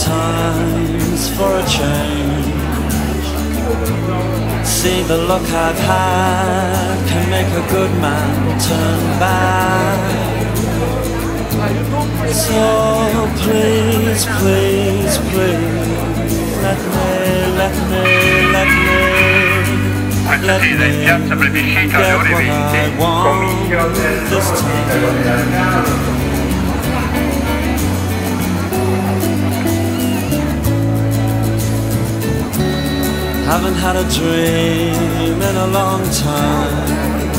times for a change. See, the look I've had can make a good man turn bad. So please, please, please, let Martedì in piazza Plebiscito alle ore 20, Comignolo del Haven't had a dream in a long time.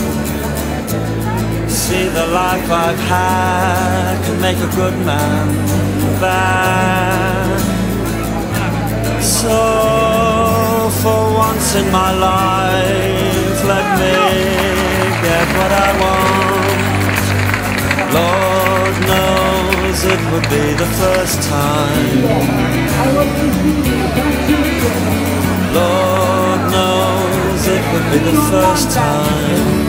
See, the life I've had can make a good man bad. So for once in my life, let me get what I want. Lord knows it would be the first time. Lord knows it would be the first time.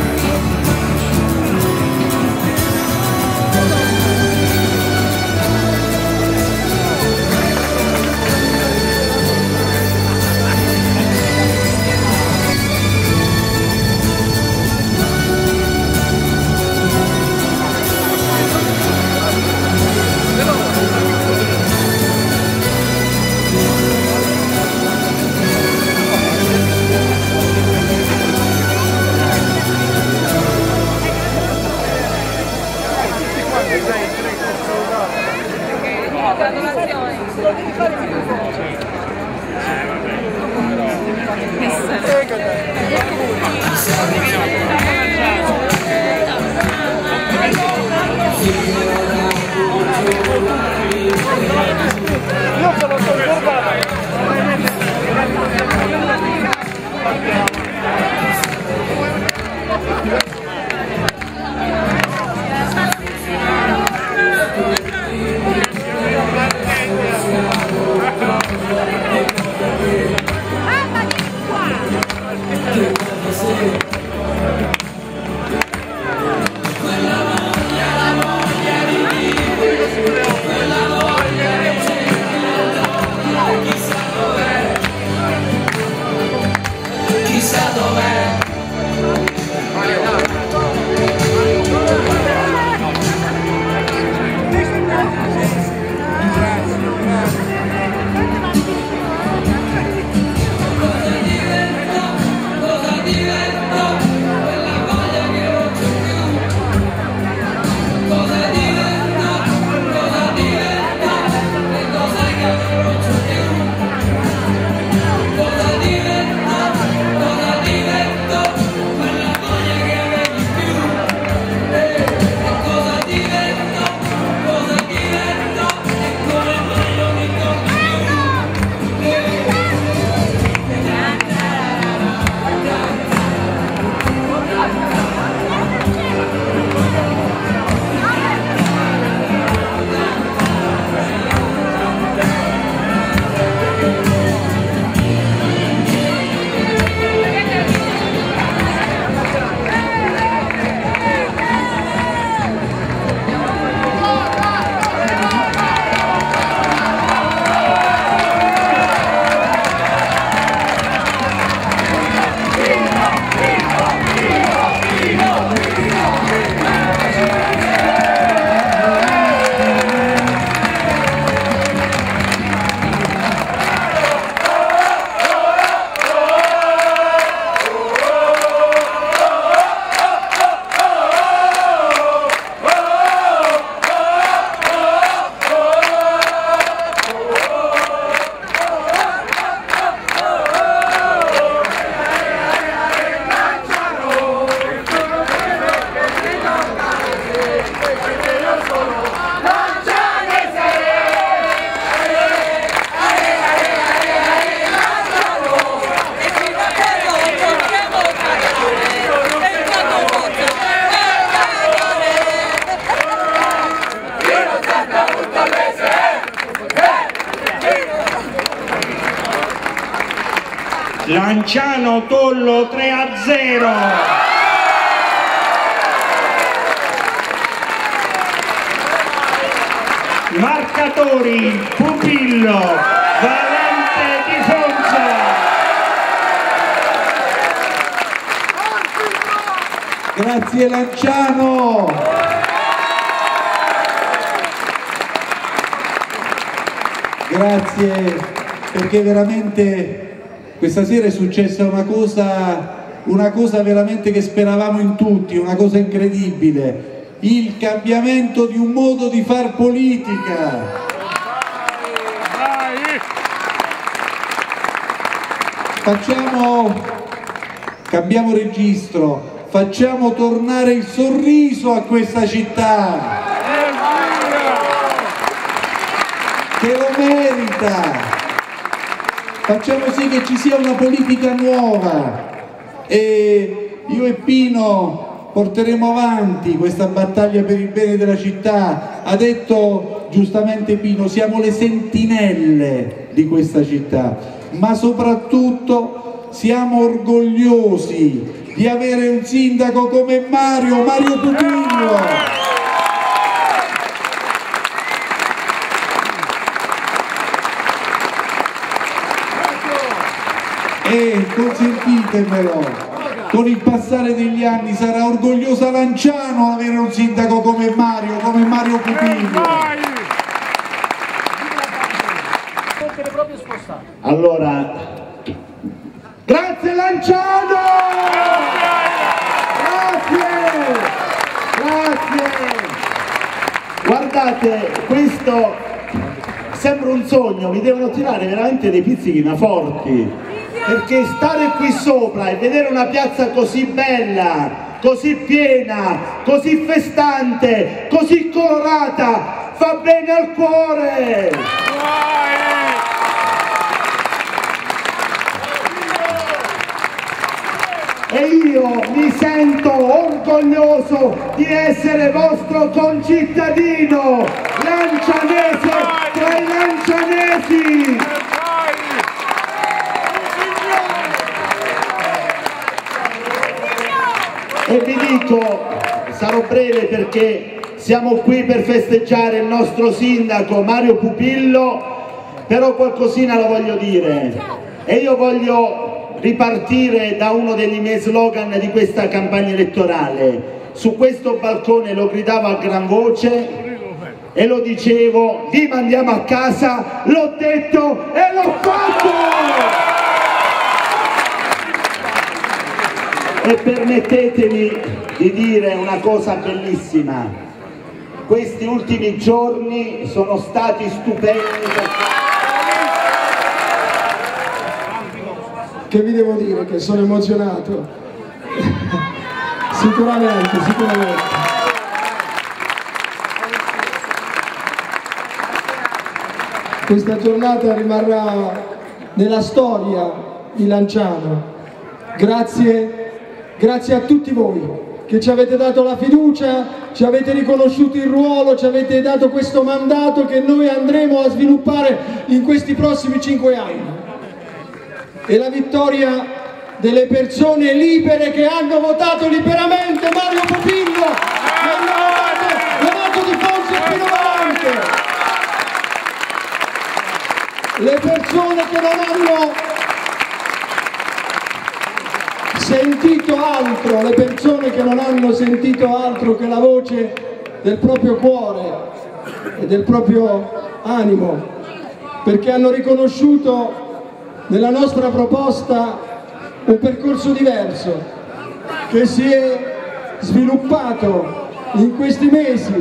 Lanciano Tollo 3-0. Marca senatori Pupillo, Valente di Fonza. Grazie Lanciano. Grazie, perché veramente questa sera è successa una cosa veramente che speravamo in tutti, una cosa incredibile, il cambiamento di un modo di far politica. Cambiamo registro, facciamo tornare il sorriso a questa città, che lo merita. Facciamo sì che ci sia una politica nuova e io e Pino porteremo avanti questa battaglia per il bene della città. Ha detto giustamente Pino, siamo le sentinelle di questa città, ma soprattutto siamo orgogliosi di avere un sindaco come Mario Pupillo. E consentitemelo, con il passare degli anni sarà orgogliosa Lanciano avere un sindaco come Mario Pupillo. Allora, grazie Lanciano! Grazie! Guardate, questo sembra un sogno, mi devono tirare veramente dei pizzichi ma forti. Perché stare qui sopra e vedere una piazza così bella, così piena, così festante, così colorata, fa bene al cuore! E io mi sento orgoglioso di essere vostro concittadino, lancianese tra i lancianesi! E vi dico, sarò breve perché siamo qui per festeggiare il nostro sindaco Mario Pupillo, però qualcosina la voglio dire e io voglio ripartire da uno degli miei slogan di questa campagna elettorale. Su questo balcone lo gridavo a gran voce e lo dicevo: vi mandiamo a casa, l'ho detto e l'ho fatto! E permettetemi di dire una cosa bellissima, questi ultimi giorni sono stati stupendi. Che vi devo dire? Che sono emozionato. Sicuramente. Questa giornata rimarrà nella storia di Lanciano. Grazie a tutti voi che ci avete dato la fiducia, ci avete riconosciuto il ruolo, ci avete dato questo mandato che noi andremo a sviluppare in questi prossimi 5 anni. E la vittoria delle persone libere che hanno votato liberamente Mario Pupillo, che hanno votato di Fonza e Pino Valente. Le persone che non hanno sentito altro, le persone che non hanno sentito altro che la voce del proprio cuore e del proprio animo, perché hanno riconosciuto nella nostra proposta un percorso diverso che si è sviluppato in questi mesi,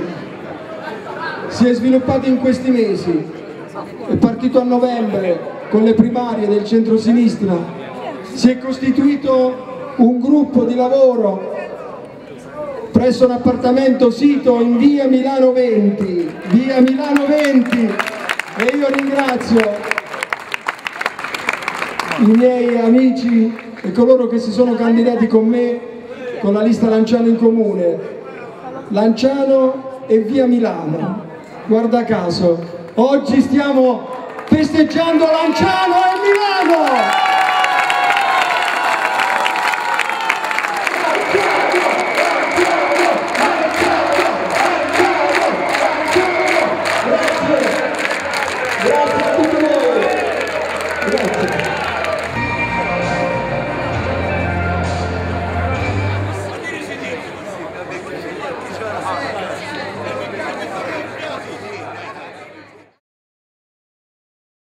è partito a novembre con le primarie del centro-sinistra, si è costituito un gruppo di lavoro presso un appartamento sito in via Milano 20, e io ringrazio i miei amici e coloro che si sono candidati con me con la lista Lanciano in Comune, Lanciano e via Milano. Guarda caso, oggi stiamo festeggiando Lanciano e Milano!